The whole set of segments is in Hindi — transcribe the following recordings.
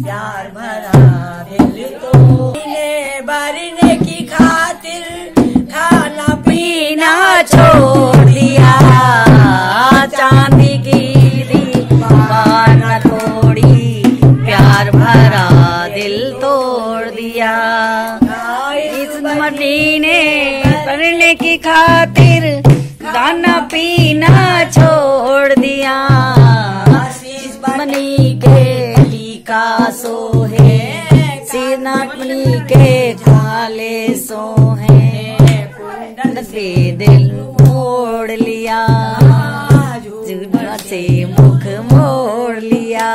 प्यार भरा दिल तो भरने की खातिर खाना पीना छोड़ दिया। चांदी की दीवार न तोड़ी, प्यार भरा दिल तोड़ दिया। इस मदीने भरने की खातिर खाना पीना छोड़ दिया। मनी के टीका सोहे, सीनामणि के खाले सोहे, से दिल मोड़ लिया, जुड़ा से मुख मोड़ लिया।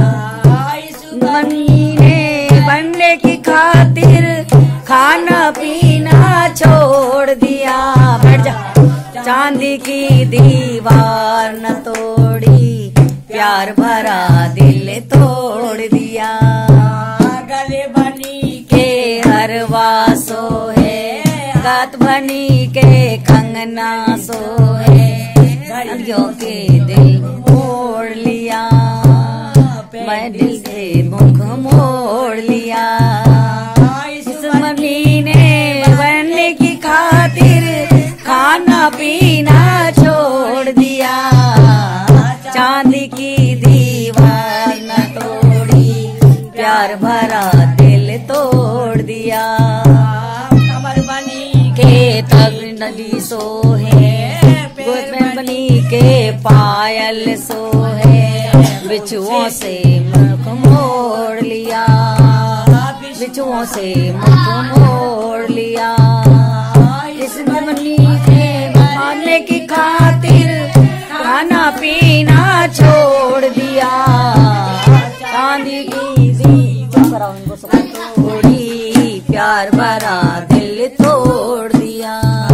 मनी ने बनने की खातिर खाना पीना छोड़ दिया। बैठ जा। चांदी की दीवार न तोड़ी, प्यार भरा दिल तोड़ दिया। गले बनी के हरवा सोहे, गात बनी के कंगना सोहे, घड़ियों के दिल मोड़ लिया। मैं दिल से मुख मोड़ लिया। इस मदीने बनने की खातिर खाना पीना छोड़ दिया। चांदी की दीवार न तोड़ी, प्यार भरा दिल तोड़ दिया। कमर बनी के तग नदी सोहे, गोद में बनी के पायल सोहे, बिच्छुओं से मुख मोड़ लिया, बिच्छुओं से मुख मोड़ लिया। इस बनी के मारने की खातिर खाना पीना छोड़ दिया। चांदी की दीवार तोड़ी, प्यार भरा दिल तोड़ दिया।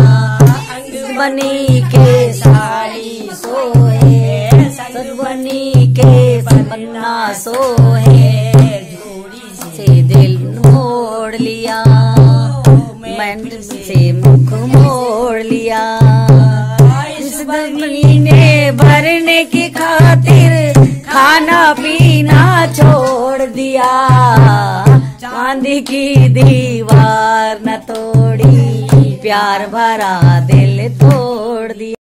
बनी के साड़ी सोहे, बनी के पन्ना सोहे, से दिल मोड़ लिया, मैंने से मुख मोड़ लिया। इस मदीने भरने की खातिर खाना पीना छोड़ दिया। चांदी की दीवार न तोड़ी, प्यार भरा दिल तोड़ दिया।